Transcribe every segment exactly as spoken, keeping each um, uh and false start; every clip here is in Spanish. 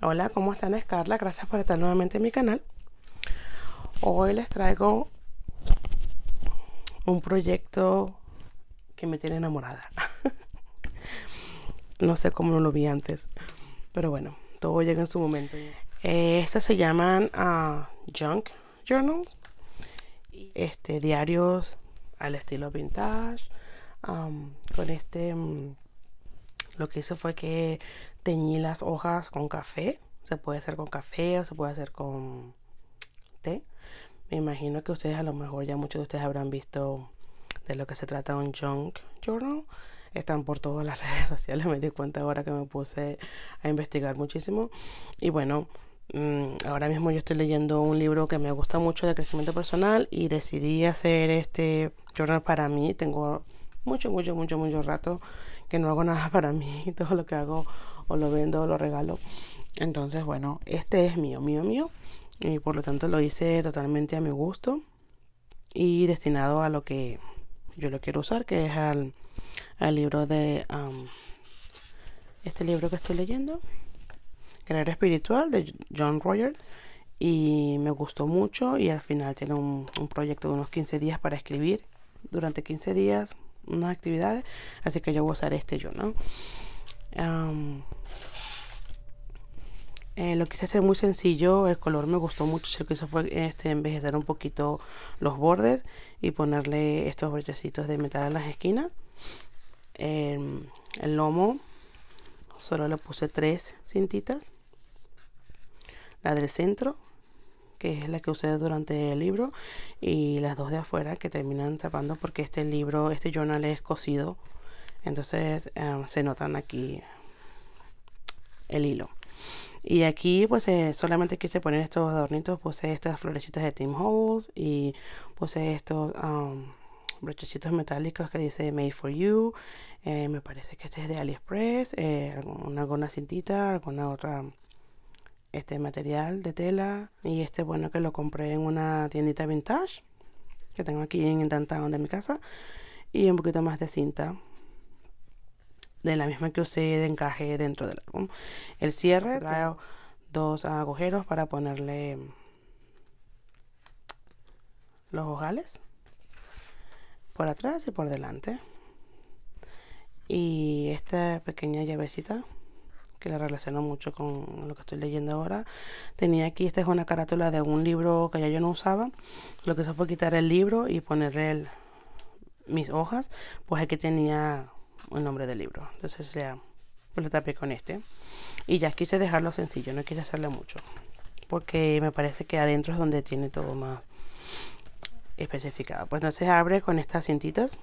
Hola, ¿cómo están? Es Carla, gracias por estar nuevamente en mi canal. Hoy les traigo un proyecto que me tiene enamorada. No sé cómo no lo vi antes, pero bueno, todo llega en su momento. Eh, Estas se llaman uh, Junk Journals, este, diarios al estilo vintage. Um, con este, um, lo que hice fue que teñí las hojas con café. Se puede hacer con café o se puede hacer con té. Me imagino que ustedes, a lo mejor ya muchos de ustedes habrán visto de lo que se trata un junk journal. Están por todas las redes sociales. Me di cuenta ahora que me puse a investigar muchísimo. Y bueno, ahora mismo yo estoy leyendo un libro que me gusta mucho de crecimiento personal y decidí hacer este journal para mí. Tengo mucho, mucho, mucho, mucho rato que no hago nada para mí. Todo lo que hago o lo vendo o lo regalo. Entonces, bueno, este es mío, mío, mío. Y por lo tanto lo hice totalmente a mi gusto y destinado a lo que yo lo quiero usar, que es al, al libro de um, este libro que estoy leyendo, Guerrero Espiritual, de John Roger. Y me gustó mucho, y al final tiene un, un proyecto de unos quince días para escribir durante quince días unas actividades, así que yo voy a usar este yo, ¿no? Um, Eh, lo quise hacer muy sencillo, el color me gustó mucho. Lo que hice fue este, envejecer un poquito los bordes y ponerle estos brochecitos de metal a las esquinas. Eh, el lomo solo le puse tres cintitas. La del centro, que es la que usé durante el libro, y las dos de afuera que terminan tapando, porque este libro, este journal es cosido, entonces eh, se notan aquí el hilo. Y aquí pues eh, solamente quise poner estos adornitos. Puse estas florecitas de Tim Holtz y puse estos um, brochecitos metálicos que dice Made for You. Eh, me parece que este es de AliExpress. Eh, alguna, alguna cintita, alguna otra este material de tela. Y este, bueno, que lo compré en una tiendita vintage que tengo aquí en Downtown de mi casa. Y un poquito más de cinta, de la misma que usé de encaje dentro del álbum. El cierre trae dos agujeros para ponerle los ojales por atrás y por delante. Y esta pequeña llavecita que la relaciono mucho con lo que estoy leyendo ahora. Tenía aquí, esta es una carátula de un libro que ya yo no usaba. Lo que hice fue quitar el libro y ponerle el, mis hojas. Pues aquí tenía el nombre del libro. Entonces ya pues lo tapé con este. Y ya quise dejarlo sencillo, no quise hacerle mucho, porque me parece que adentro es donde tiene todo más especificado. Pues no se abre con estas cintitas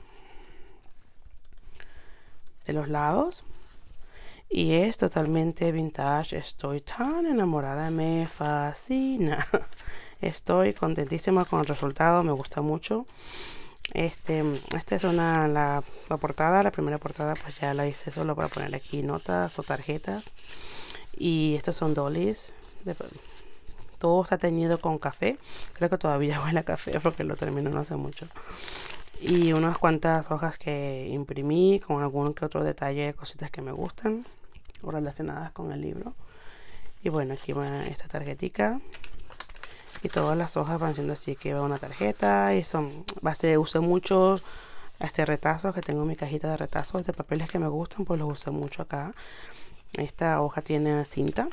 de los lados. Y es totalmente vintage. Estoy tan enamorada, me fascina. Estoy contentísima con el resultado, me gusta mucho. Este, esta es una, la, la portada, la primera portada pues ya la hice solo para poner aquí notas o tarjetas. Y estos son dollies. De, todo está teñido con café. Creo que todavía huele a café porque lo termino no hace mucho. Y unas cuantas hojas que imprimí con algún que otro detalle, cositas que me gustan o relacionadas con el libro. Y bueno, aquí va esta tarjetica. Y todas las hojas van siendo así, que va una tarjeta. Y son, base, usé muchos este, retazos que tengo en mi cajita de retazos de papeles que me gustan, pues los usé mucho acá. Esta hoja tiene cinta,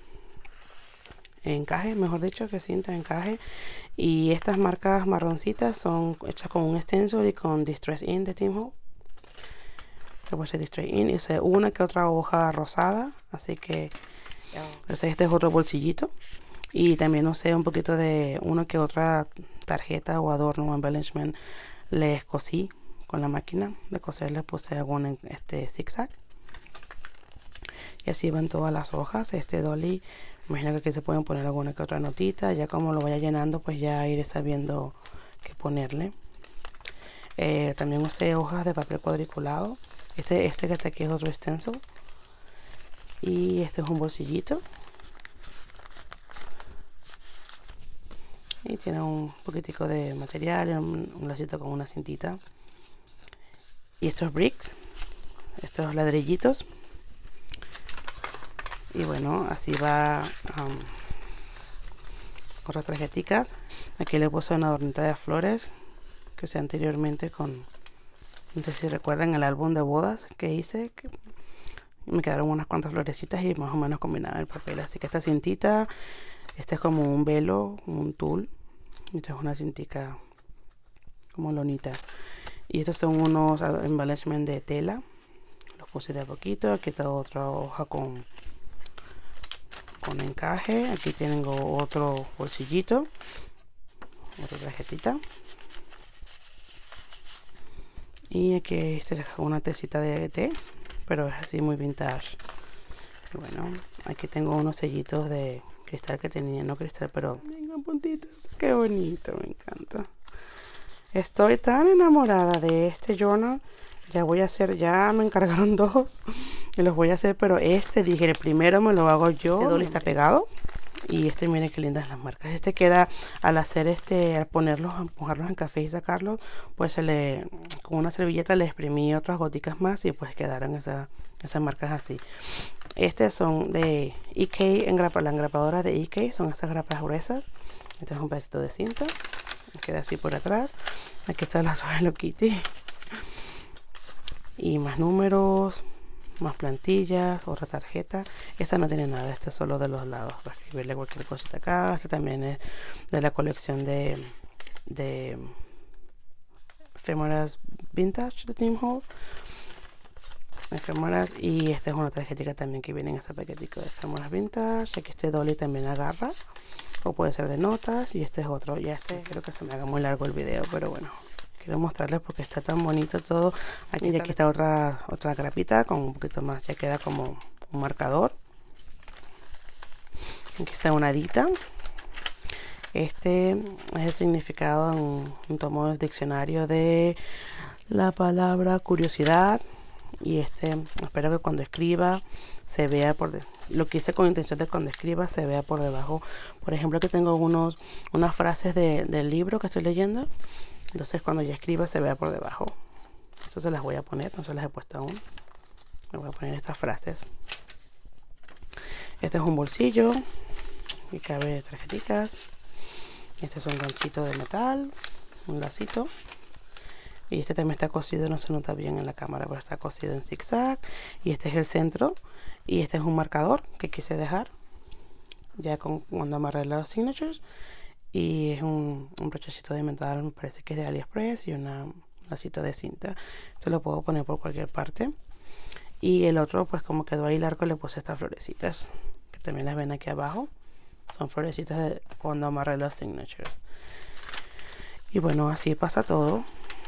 encaje, mejor dicho, que cinta, encaje. Y estas marcas marroncitas son hechas con un stencil y con Distress Ink de Tim Holtz. Que puse Distress Ink y usé una que otra hoja rosada, así que este es otro bolsillito. Y también usé un poquito de una que otra tarjeta o adorno o embellishment. Les cosí con la máquina de coser, les puse algún este zigzag. Y así van todas las hojas. Este dolly, imagino que aquí se pueden poner alguna que otra notita. Ya como lo vaya llenando, pues ya iré sabiendo qué ponerle. Eh, también usé hojas de papel cuadriculado. Este, este que está aquí es otro stencil. Y este es un bolsillito. Y tiene un poquitico de material, un, un lacito con una cintita. Y estos bricks, estos ladrillitos. Y bueno, así va um, otras tarjeticas. Aquí le puse una adornita de flores que hice anteriormente con, no sé si recuerdan el álbum de bodas que hice, que me quedaron unas cuantas florecitas y más o menos combinaba el papel. Así que esta cintita, este es como un velo, un tul, y esta es una cintica como lonita. Y estos son unos embellishments de tela, los puse de a poquito. Aquí está otra hoja con con encaje. Aquí tengo otro bolsillito, otra tarjetita, y aquí esta es una tacita de té, pero es así muy vintage. Y bueno, aquí tengo unos sellitos de cristal que tenía, no cristal, pero tengo puntitos. Qué bonito, me encanta. Estoy tan enamorada de este journal. Ya voy a hacer, ya me encargaron dos y los voy a hacer, pero este dije, el primero me lo hago yo. Este dolly está pegado y este, miren qué lindas las marcas. Este queda, al hacer este, al ponerlos, a mojarlos en café y sacarlos, pues se le, con una servilleta le exprimí otras goticas más y pues quedaron esa, esas marcas así. Estos son de E K, engrapa, la engrapadora de E K, son esas grapas gruesas. Este es un pedacito de cinta, queda así por atrás. Aquí está la de Hello Kitty. Y más números, más plantillas, otra tarjeta. Esta no tiene nada, esta es solo de los lados para escribirle cualquier cosita acá. Esta también es de la colección de, de Ephemeras Vintage de Tim Holtz. Ephemeras, y esta es una tarjetita también que viene en este paquetico de Ephemeras Vintage. Aquí este dolly también agarra, o puede ser de notas, y este es otro. Ya este creo que se me haga muy largo el video, pero bueno, quiero mostrarles porque está tan bonito todo. Aquí, y aquí está otra otra grapita con un poquito más, ya queda como un marcador. Aquí está una hadita. Este es el significado en un tomo del diccionario de la palabra curiosidad. Y este, espero que cuando escriba se vea por de, lo que hice con intención de cuando escriba se vea por debajo. Por ejemplo, que tengo unos unas frases de, del libro que estoy leyendo. Entonces cuando ya escriba se vea por debajo. Eso se las voy a poner, no se las he puesto aún. Me voy a poner estas frases. Este es un bolsillo y cabe tarjetitas. Este es un ganchito de metal, un lacito. Y este también está cosido, no se nota bien en la cámara, pero está cosido en zigzag. Y este es el centro. Y este es un marcador que quise dejar ya con, cuando amarré los signatures. Y es un, un brochecito de metal, me parece que es de AliExpress, y una, un lacito de cinta. Esto lo puedo poner por cualquier parte. Y el otro, pues como quedó ahí largo, le puse estas florecitas, que también las ven aquí abajo. Son florecitas de cuando amarré los signatures. Y bueno, así pasa todo.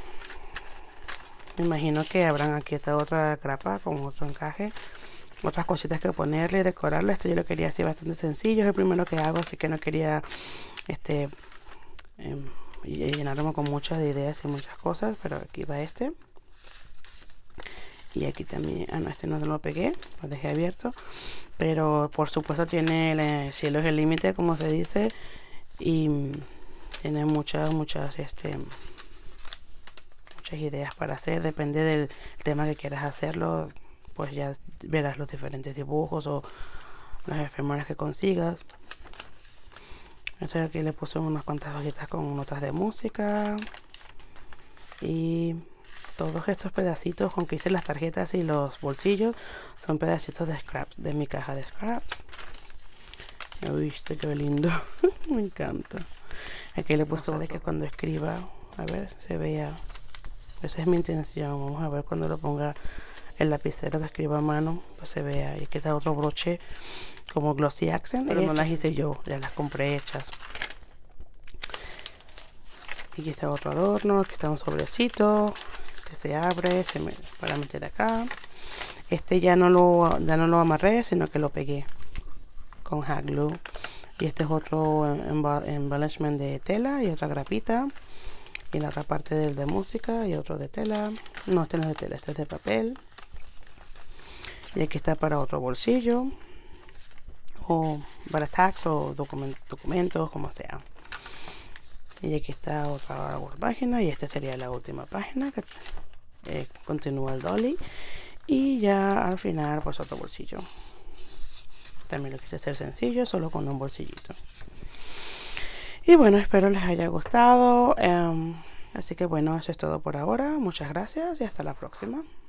Me imagino que habrán aquí esta otra grapa con otro encaje, otras cositas que ponerle y decorarle. Esto yo lo quería así bastante sencillo, es el primero que hago, así que no quería este eh, llenarme con muchas ideas y muchas cosas. Pero aquí va este, y aquí también, ah no, este no lo pegué, lo dejé abierto, pero por supuesto tiene el cielo es el límite, como se dice, y tiene muchas muchas este muchas ideas para hacer. Depende del tema que quieras hacerlo, pues ya verás los diferentes dibujos o las efemeras que consigas. Entonces aquí le puse unas cuantas hojitas con notas de música, y todos estos pedacitos con que hice las tarjetas y los bolsillos son pedacitos de scraps de mi caja de scraps. ¿Viste qué lindo? Me encanta. Aquí le puse de que cuando escriba, a ver, se vea. Esa es mi intención. Vamos a ver cuando lo ponga el lapicero que escriba a mano, pues se vea. Y aquí está otro broche como glossy accent, pero no las hice yo, ya las compré hechas. Y aquí está otro adorno, aquí está un sobrecito que se abre se me, para meter acá. Este ya no lo ya no lo amarré, sino que lo pegué con hot glue. Y este es otro embellishment de tela y otra grapita. Y la otra parte del de música y otro de tela. No, este no es de tela, este es de papel. Y aquí está para otro bolsillo, o para tags o document, documentos, como sea. Y aquí está otra página, y esta sería la última página que eh, continúa el dolly. Y ya al final pues otro bolsillo. También lo quise hacer sencillo, solo con un bolsillito. Y bueno, espero les haya gustado. Um, así que bueno, eso es todo por ahora. Muchas gracias y hasta la próxima.